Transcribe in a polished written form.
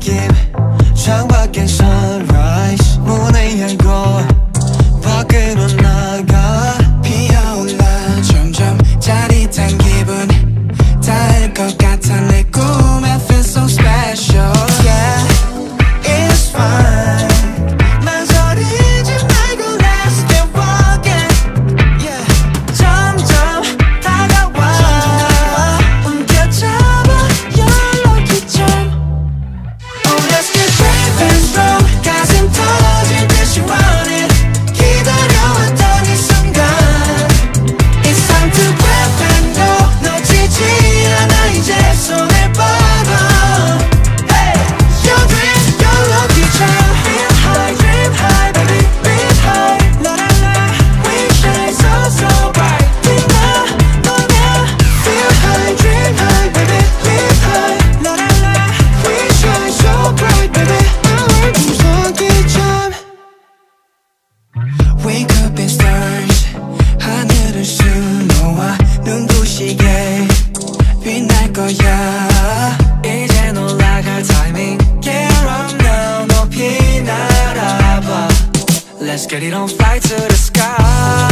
느낌 창밖엔 sunrise 문을 열고 밖으로 나가 피어올라 점점 짜릿한 기분 닿을 것 같아 내 꿈에 feel so special. Yeah, it's fine 망설이지 말고 let's get walking. Yeah, 점점 다가와 움켜잡아 your lucky charm. Oh, let's get brave and strong 가슴 터질 듯이 want it 기다려왔던 이 순간 It's time to grab and go 놓치지 않아 이제 손을 뻗어. Hey, your dream, your lucky charm. Feel high, dream high, baby, breathe high. La la la, we shine so so bright. 빛나 너냐. Feel high, dream high, baby, breathe high. La la la, we shine so bright, baby. Our lucky charm. We could be stars 하늘을 수놓아 눈부시게 빛날 거야. 이젠 올라갈 타이밍. Get up now 높이 날아봐. Let's get it on fly to the sky.